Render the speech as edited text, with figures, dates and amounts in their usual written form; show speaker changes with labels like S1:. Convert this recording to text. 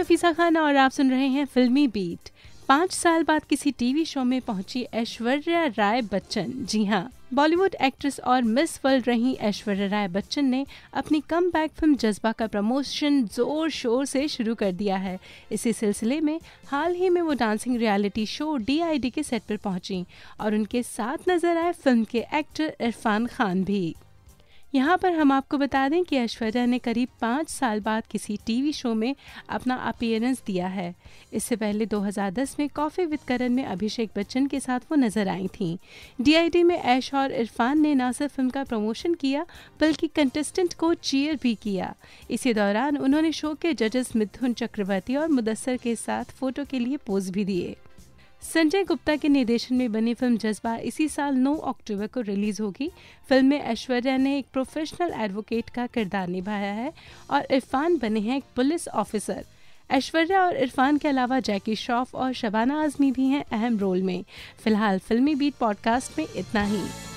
S1: नफीसा खान और आप सुन रहे हैं फिल्मी बीट। 5 साल बाद किसी टीवी शो में पहुंची ऐश्वर्या राय बच्चन। जी हाँ, बॉलीवुड एक्ट्रेस और मिस वर्ल्ड रही ऐश्वर्या राय बच्चन ने अपनी कमबैक फिल्म जज्बा का प्रमोशन जोर शोर से शुरू कर दिया है। इसी सिलसिले में हाल ही में वो डांसिंग रियलिटी शो DID के सेट पर पहुंची और उनके साथ नजर आए फिल्म के एक्टर इरफान खान भी। यहाँ पर हम आपको बता दें कि ऐश्वर्या ने करीब 5 साल बाद किसी टीवी शो में अपना अपीयरेंस दिया है। इससे पहले 2010 में कॉफ़ी विद करण में अभिषेक बच्चन के साथ वो नजर आई थीं। DID में ऐश और इरफान ने न सिर्फ फिल्म का प्रमोशन किया बल्कि कंटेस्टेंट को चीयर भी किया। इसी दौरान उन्होंने शो के जजेस मिथुन चक्रवर्ती और मुदस्सर के साथ फोटो के लिए पोज भी दिए। संजय गुप्ता के निर्देशन में बनी फिल्म जज्बा इसी साल 9 अक्टूबर को रिलीज होगी। फिल्म में ऐश्वर्या ने एक प्रोफेशनल एडवोकेट का किरदार निभाया है और इरफान बने हैं एक पुलिस ऑफिसर। ऐश्वर्या और इरफान के अलावा जैकी श्रॉफ और शबाना आजमी भी हैं अहम रोल में। फिलहाल फिल्मी बीट पॉडकास्ट में इतना ही।